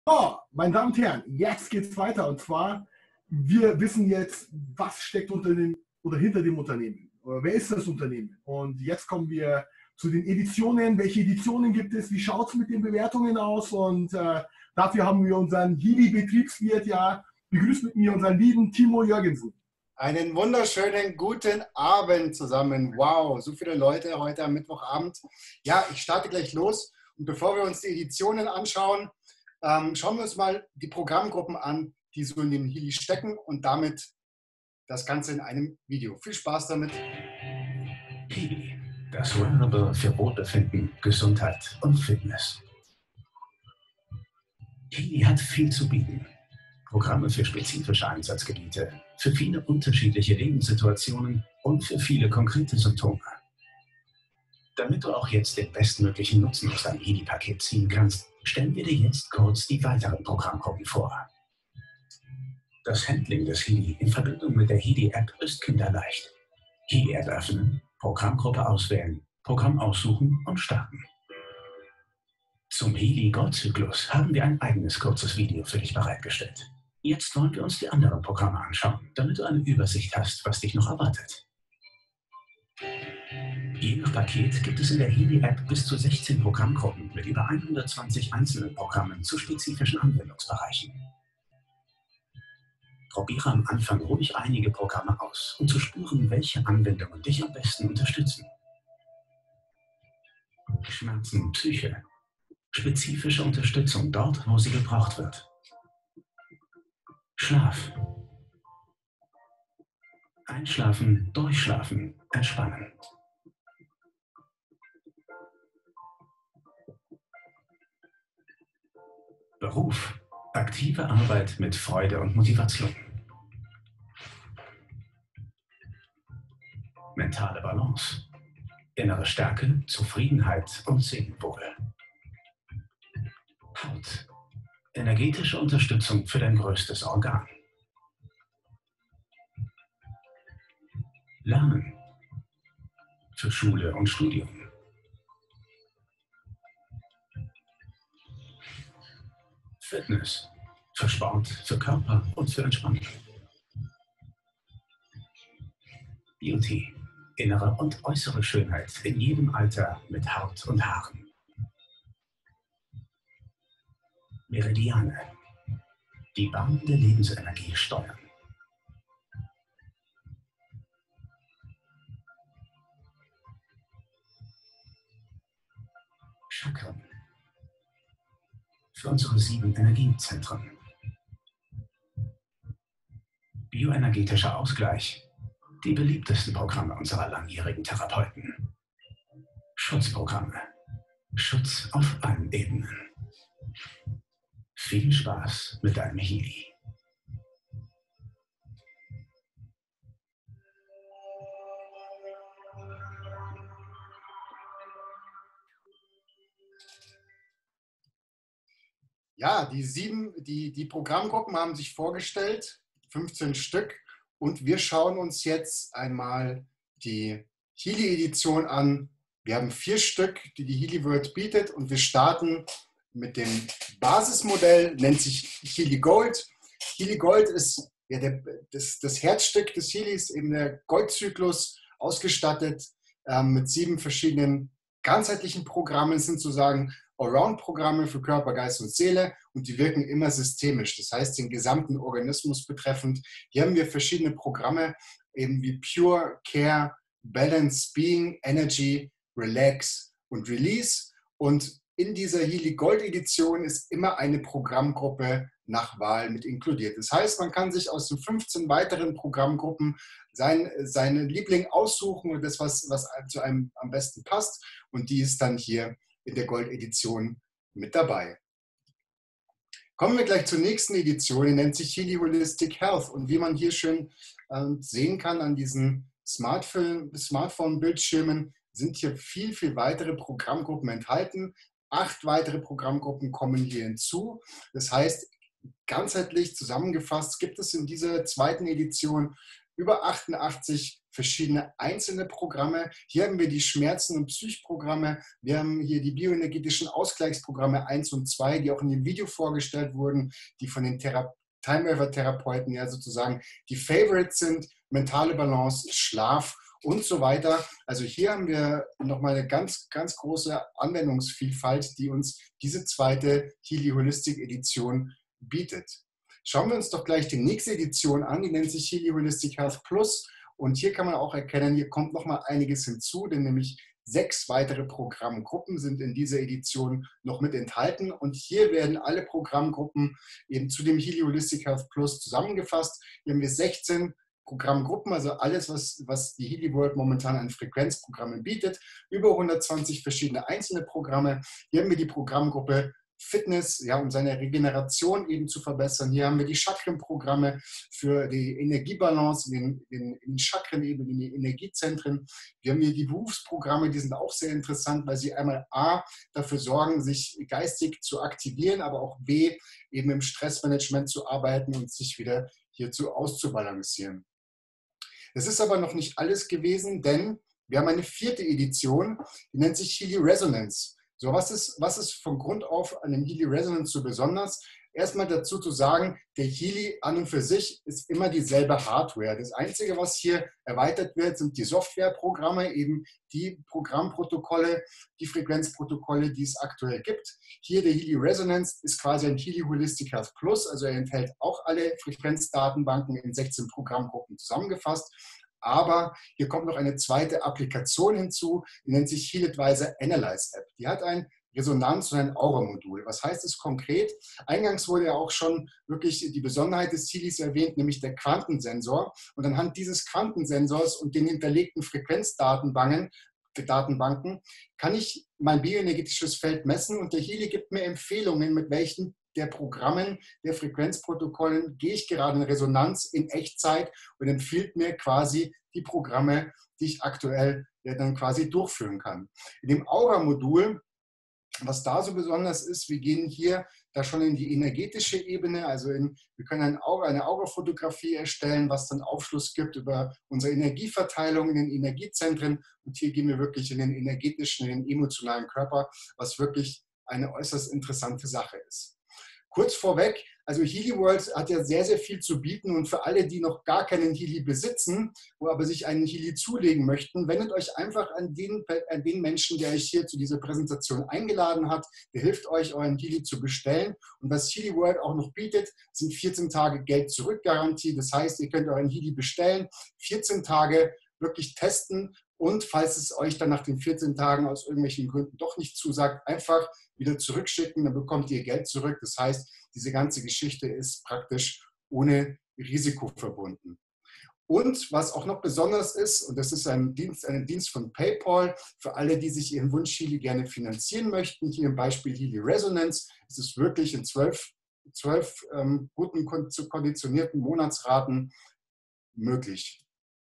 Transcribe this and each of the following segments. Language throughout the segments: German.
So, meine Damen und Herren, jetzt geht es weiter. Und zwar, wir wissen jetzt, was steckt unter dem oder hinter dem Unternehmen. Oder wer ist das Unternehmen? Und jetzt kommen wir zu den Editionen. Welche Editionen gibt es? Wie schaut es mit den Bewertungen aus? Und dafür haben wir unseren Hili-Betriebswirt, ja, begrüßt mit mir unseren lieben Timo Jürgensen. Einen wunderschönen guten Abend zusammen. Wow, so viele Leute heute am Mittwochabend. Ja, ich starte gleich los. Und bevor wir uns die Editionen anschauen, schauen wir uns mal die Programmgruppen an, die so in den Hili stecken und damit das Ganze in einem Video. Viel Spaß damit. Hili, das Wearable für Wohlbefinden, Gesundheit und Fitness. Hili hat viel zu bieten. Programme für spezifische Einsatzgebiete, für viele unterschiedliche Lebenssituationen und für viele konkrete Symptome. Damit du auch jetzt den bestmöglichen Nutzen aus deinem Hili-Paket ziehen kannst, stellen wir dir jetzt kurz die weiteren Programmgruppen vor. Das Handling des Hili in Verbindung mit der Hili-App ist kinderleicht. Hili-App öffnen, Programmgruppe auswählen, Programm aussuchen und starten. Zum Hili-Goldzyklus haben wir ein eigenes kurzes Video für dich bereitgestellt. Jetzt wollen wir uns die anderen Programme anschauen, damit du eine Übersicht hast, was dich noch erwartet. Je nach Paket gibt es in der Hili-App bis zu 16 Programmgruppen mit über 120 einzelnen Programmen zu spezifischen Anwendungsbereichen. Probiere am Anfang ruhig einige Programme aus, um zu spüren, welche Anwendungen dich am besten unterstützen. Schmerzen, Psyche. Spezifische Unterstützung dort, wo sie gebraucht wird. Schlaf. Einschlafen, durchschlafen, entspannen. Beruf. Aktive Arbeit mit Freude und Motivation. Mentale Balance. Innere Stärke, Zufriedenheit und Seelenwohl. Haut. Energetische Unterstützung für dein größtes Organ. Lernen. Für Schule und Studium. Fitness. Für Sport, für Körper und für Entspannung. Beauty. Innere und äußere Schönheit in jedem Alter mit Haut und Haaren. Meridiane. Die Bahn der Lebensenergie steuern. Chakren. Für unsere 7 Energiezentren. Bioenergetischer Ausgleich. Die beliebtesten Programme unserer langjährigen Therapeuten. Schutzprogramme. Schutz auf allen Ebenen. Viel Spaß mit deinem Hili. Ja, die Programmgruppen haben sich vorgestellt, 15 Stück. Und wir schauen uns jetzt einmal die Hili-Edition an. Wir haben 4 Stück, die die Hili World bietet. Und wir starten mit dem Basismodell, nennt sich Hili Gold. Hili Gold ist ja das Herzstück des Hilis, eben der Goldzyklus, ausgestattet mit 7 verschiedenen ganzheitlichen Programmen, sind sozusagen Allround-Programme für Körper, Geist und Seele und die wirken immer systemisch, das heißt den gesamten Organismus betreffend. Hier haben wir verschiedene Programme, eben wie Pure, Care, Balance, Being, Energy, Relax und Release. Und in dieser Hili Gold Edition ist immer eine Programmgruppe nach Wahl mit inkludiert. Das heißt, man kann sich aus den 15 weiteren Programmgruppen seine Liebling aussuchen und das, was zu einem am besten passt. Und die ist dann hier in der Gold-Edition mit dabei. Kommen wir gleich zur nächsten Edition, die nennt sich Hili Holistic Health. Und wie man hier schön sehen kann an diesen Smartphone-Bildschirmen, sind hier viel, viel weitere Programmgruppen enthalten. 8 weitere Programmgruppen kommen hier hinzu. Das heißt, ganzheitlich zusammengefasst gibt es in dieser zweiten Edition über 88 verschiedene einzelne Programme. Hier haben wir die Schmerzen- und Psychprogramme. Wir haben hier die bioenergetischen Ausgleichsprogramme 1 und 2, die auch in dem Video vorgestellt wurden, die von den Timewaver-Therapeuten ja sozusagen die Favorites sind. Mentale Balance, Schlaf und so weiter. Also hier haben wir nochmal eine ganz, ganz große Anwendungsvielfalt, die uns diese zweite Healy Holistic Edition bietet. Schauen wir uns doch gleich die nächste Edition an, die nennt sich Healy Holistic Health Plus. Und hier kann man auch erkennen, hier kommt nochmal einiges hinzu, denn nämlich 6 weitere Programmgruppen sind in dieser Edition noch mit enthalten. Und hier werden alle Programmgruppen eben zu dem Healy Holistic Health Plus zusammengefasst. Hier haben wir 16 Programmgruppen, also alles, was die Healy World momentan an Frequenzprogrammen bietet. Über 120 verschiedene einzelne Programme. Hier haben wir die Programmgruppe Fitness, ja, um seine Regeneration eben zu verbessern. Hier haben wir die Chakrenprogramme für die Energiebalance in den Chakren, eben in den Energiezentren. Wir haben hier die Berufsprogramme, die sind auch sehr interessant, weil sie einmal A, dafür sorgen, sich geistig zu aktivieren, aber auch B, eben im Stressmanagement zu arbeiten und sich wieder hierzu auszubalancieren. Das ist aber noch nicht alles gewesen, denn wir haben eine 4. Edition, die nennt sich Healy Resonance. So, was ist von Grund auf an dem Healy Resonance so besonders? Erstmal dazu zu sagen, der Healy an und für sich ist immer dieselbe Hardware. Das Einzige, was hier erweitert wird, sind die Softwareprogramme, eben die Programmprotokolle, die Frequenzprotokolle, die es aktuell gibt. Hier der Healy Resonance ist quasi ein Healy Holistic Health Plus, also er enthält auch alle Frequenzdatenbanken in 16 Programmgruppen zusammengefasst. Aber hier kommt noch eine zweite Applikation hinzu, die nennt sich Heal Advisor Analyze App. Die hat ein Resonanz- und ein Aura-Modul. Was heißt es konkret? Eingangs wurde ja auch schon wirklich die Besonderheit des Healys erwähnt, nämlich der Quantensensor. Und anhand dieses Quantensensors und den hinterlegten Frequenzdatenbanken kann ich mein bioenergetisches Feld messen und der Healy gibt mir Empfehlungen, mit welchen der Programmen, der Frequenzprotokollen gehe ich gerade in Resonanz in Echtzeit und empfiehlt mir quasi die Programme, die ich aktuell dann quasi durchführen kann. In dem Aura-Modul, was da so besonders ist, wir gehen hier da schon in die energetische Ebene, also wir können eine Aurafotografie erstellen, was dann Aufschluss gibt über unsere Energieverteilung in den Energiezentren und hier gehen wir wirklich in den energetischen, in den emotionalen Körper, was wirklich eine äußerst interessante Sache ist. Kurz vorweg, also Healy World hat ja sehr, sehr viel zu bieten und für alle, die noch gar keinen Healy besitzen, wo aber sich einen Healy zulegen möchten, wendet euch einfach an den Menschen, der euch hier zu dieser Präsentation eingeladen hat. Der hilft euch, euren Healy zu bestellen. Und was Healy World auch noch bietet, sind 14 Tage Geld-Zurück-Garantie. Das heißt, ihr könnt euren Healy bestellen, 14 Tage wirklich testen und falls es euch dann nach den 14 Tagen aus irgendwelchen Gründen doch nicht zusagt, einfach wieder zurückschicken, dann bekommt ihr Geld zurück. Das heißt, diese ganze Geschichte ist praktisch ohne Risiko verbunden. Und was auch noch besonders ist, und das ist ein Dienst von PayPal, für alle, die sich ihren Wunsch-Healy gerne finanzieren möchten, hier im Beispiel Healy Resonance, ist es wirklich in 12 guten, konditionierten Monatsraten möglich.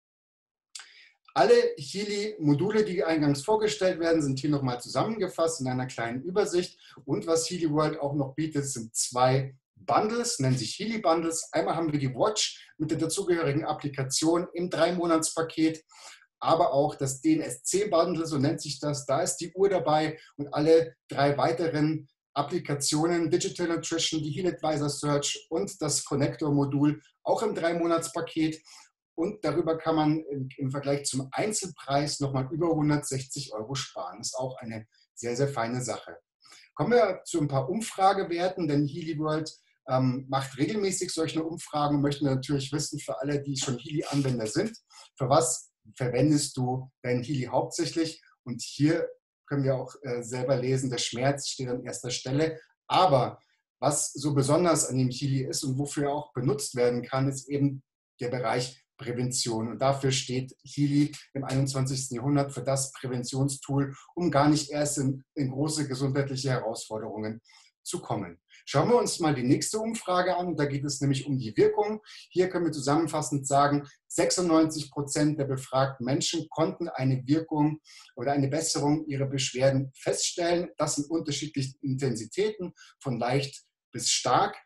Alle Healy-Module, die eingangs vorgestellt werden, sind hier nochmal zusammengefasst in einer kleinen Übersicht. Und was Healy World auch noch bietet, sind 2 Bundles, nennen sich Healy Bundles. Einmal haben wir die Watch mit der dazugehörigen Applikation im 3-Monats-Paket, aber auch das DNSC-Bundle, so nennt sich das. Da ist die Uhr dabei und alle 3 weiteren Applikationen, Digital Nutrition, die Heal Advisor Search und das Connector-Modul auch im 3-Monats-Paket. Und darüber kann man im Vergleich zum Einzelpreis nochmal über 160 € sparen. Das ist auch eine sehr, sehr feine Sache. Kommen wir zu ein paar Umfragewerten, denn Healy World macht regelmäßig solche Umfragen und möchte natürlich wissen, für alle, die schon Healy-Anwender sind, für was verwendest du dein Healy hauptsächlich? Und hier können wir auch selber lesen, der Schmerz steht an erster Stelle. Aber was so besonders an dem Healy ist und wofür er auch benutzt werden kann, ist eben der Bereich Prävention. Und dafür steht Healy im 21. Jahrhundert für das Präventionstool, um gar nicht erst in große gesundheitliche Herausforderungen zu kommen. Schauen wir uns mal die nächste Umfrage an. Da geht es nämlich um die Wirkung. Hier können wir zusammenfassend sagen, 96% der befragten Menschen konnten eine Wirkung oder eine Besserung ihrer Beschwerden feststellen. Das sind unterschiedliche Intensitäten, von leicht bis stark.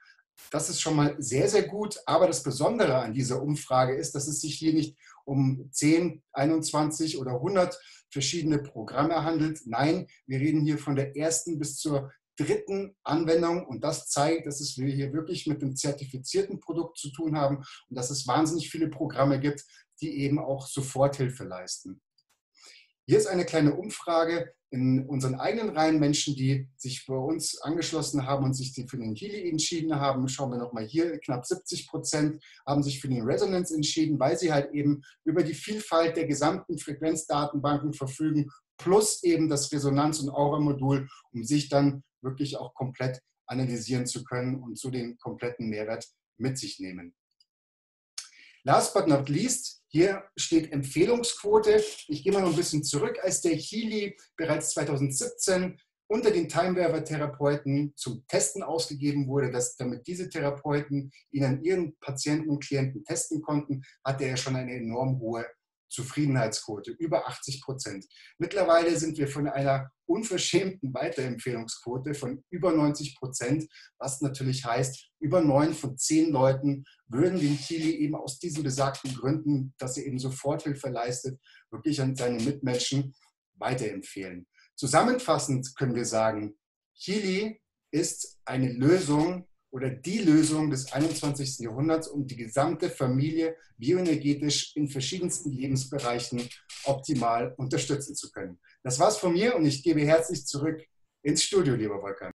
Das ist schon mal sehr, sehr gut. Aber das Besondere an dieser Umfrage ist, dass es sich hier nicht um 10, 21 oder 100 verschiedene Programme handelt. Nein, wir reden hier von der ersten bis zur dritten Anwendung. Und das zeigt, dass wir hier wirklich mit einem zertifizierten Produkt zu tun haben und dass es wahnsinnig viele Programme gibt, die eben auch Soforthilfe leisten. Hier ist eine kleine Umfrage in unseren eigenen Reihen Menschen, die sich bei uns angeschlossen haben und sich für den Healy entschieden haben. Schauen wir nochmal hier, knapp 70% haben sich für den Resonance entschieden, weil sie halt eben über die Vielfalt der gesamten Frequenzdatenbanken verfügen, plus eben das Resonanz- und Aura-Modul, um sich dann wirklich auch komplett analysieren zu können und so den kompletten Mehrwert mit sich nehmen. Last but not least, hier steht Empfehlungsquote. Ich gehe mal noch ein bisschen zurück, als der Healy bereits 2017 unter den Timeweaver-Therapeuten zum Testen ausgegeben wurde, damit diese Therapeuten ihn an ihren Patienten und Klienten testen konnten, hatte er schon eine enorm hohe Zufriedenheitsquote, über 80%. Mittlerweile sind wir von einer unverschämten Weiterempfehlungsquote von über 90%, was natürlich heißt, über 9 von 10 Leuten würden den Healy eben aus diesen besagten Gründen, dass er eben Soforthilfe leistet, wirklich an seine Mitmenschen weiterempfehlen. Zusammenfassend können wir sagen, Healy ist eine Lösung oder die Lösung des 21. Jahrhunderts, um die gesamte Familie bioenergetisch in verschiedensten Lebensbereichen optimal unterstützen zu können. Das war's von mir und ich gebe herzlich zurück ins Studio, lieber Volkan.